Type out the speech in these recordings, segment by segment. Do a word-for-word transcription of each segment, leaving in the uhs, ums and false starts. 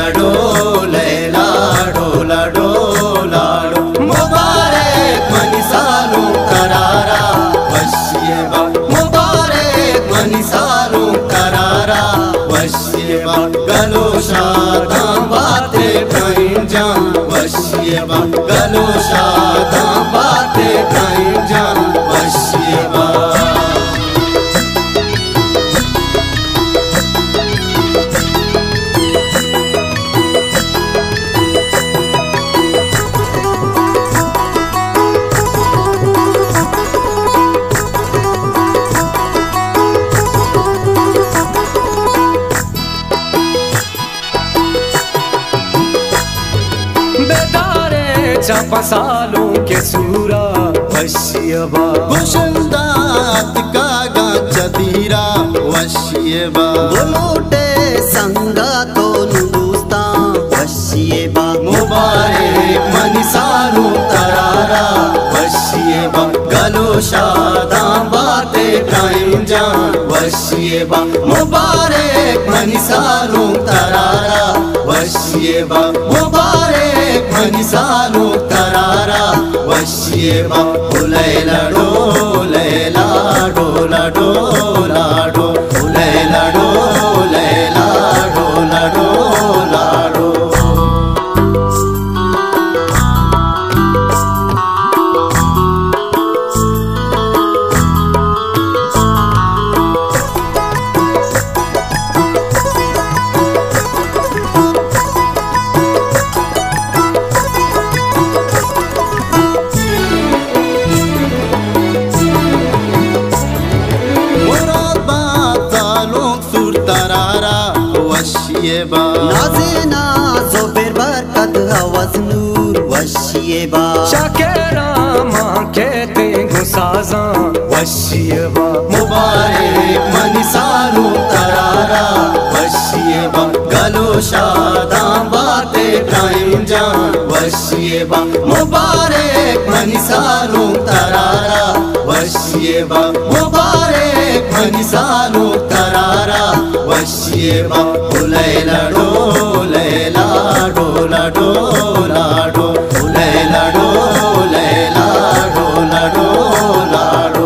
डोले लाडो लाडो लाडो मुबारक मनिसानु करारा वशियबा मुबारक मनिसानु करारा वशियबा गलोशा दांबाते कांजा वशियबा गलोशा दांबाते कांजा वशियबा चापासालों के सूरा वशियबा गुशंदात का गांचा धीरा वशियबा बोलोटे संगा तो नुदुस्ता वशियबा मुबारक मनिसानु तरारा वशियबा गलोशा दांबाते कांजा वशियबा मुबारक मनिसानु तरारा वशियबा मुबारक मनिसानु तरारा वशियबा उलैला डोलैला डोला डोला डो उलैला डोलैला डोला डोला डो वशियबा नाज़े नाज़ो फिर बरकत हवस नूर वशियबा शाकेरा माँ कहते गुसाजा वशियबा मुबारक मनिसानु तरारा वशियबा गलोशा दांबाते कांजा वशियबा मुबारक मनिसानु तरारा वशियबा मुबारक मनिसानु तरारा वशियबा उलैला डोलैला डोला डोला डो उलैला डोलैला डोला डोला डो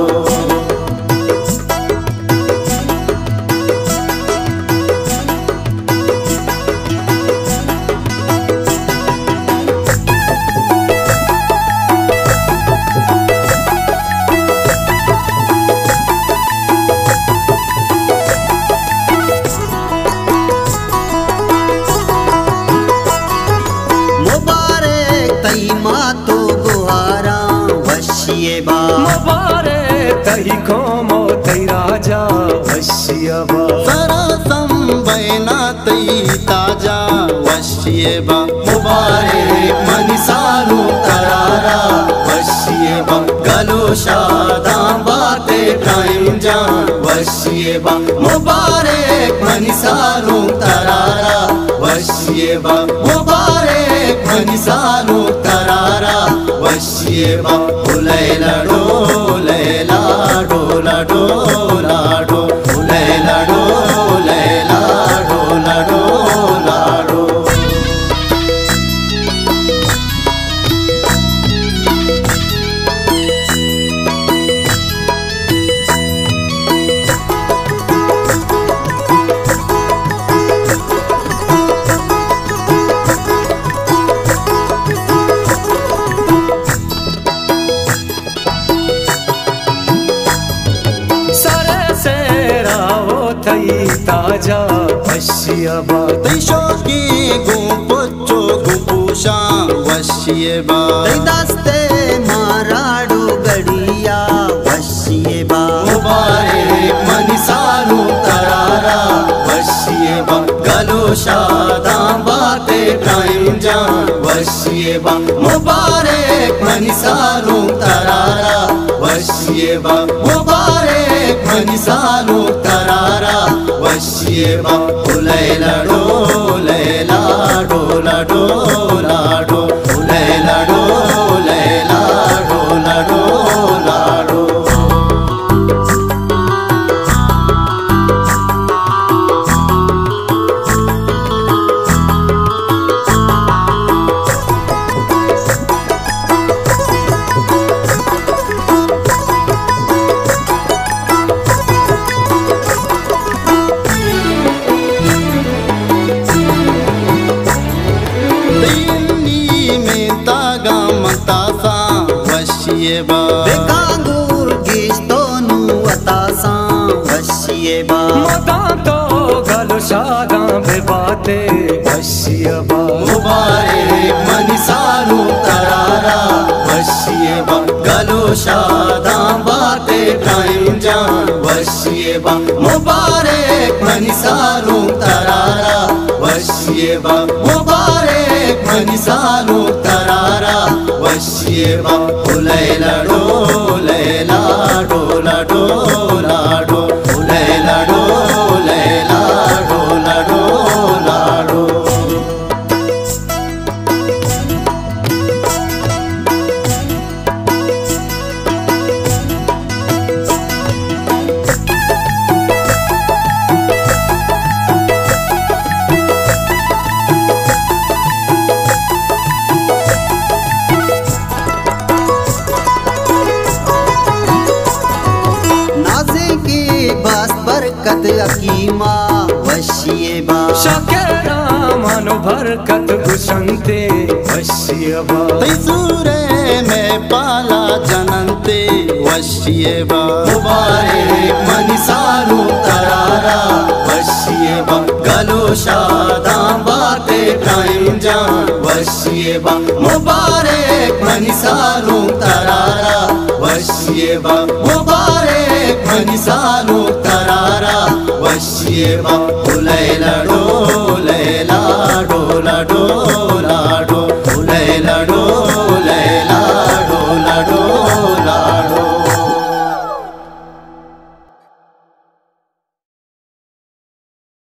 तो गुहारा वशियबा मुबारक तही कौमो तही राजा वशियबा सरा संबैना तई ताजा वशियबा मुबारक मनिसानु तरारा वशियबा गलोशा दांबाते कांजा वशियबा मुबारक मनिसानु तरारा वशियबा मुबारक मनिसानु तरारा वशियबा उलैला डोलैला डोला डोला डो उलैला डोलैला डोला डोला डो ताजा वशियबा तई शोकी गु पोचो गु पूषा वशियबा तई दस्ते माराडो गड़िया वशियबा मुबारक मनिसानु तरारा वशियबा गलोशा दांबाते कांजा वशियबा मुबारक मनिसानु तरारा वशियबा मुबारक मनिसानु तरारा वशियबा उलैला डोलैला डोला डोला डो उलैला डोलैला डोला डोला डो वशिए बा बेकांगूर गिस्तोनु अतासा वशिए बा मदा तो गलो शादा बेबाते वशिए बा मुबारक मनिसानु तरारा वशिए बा गलो शादा बाते टाइम जान वशिए बा मुबारक मनिसानु तरारा वशिए बा मुबारक मनिसानु तरारा वशिए बा लैला डो लैला डोला डोला डो लैला डो लैला डोला डोला डो बस बरकत अकीमा वशिए बा शकेरा मानो बरकत गुशंते वशिए बा तैसूरे में पाला जनंते वशिए बा मुबारक मनिसानु तरारा वशिए बा गलो शादा बाते टाइम जान वशिए बा मुबारक मनिसानु तरारा वशिए बा मुबारक मनिसानु तरारा वशिए बा लैला डो लैला डोला डो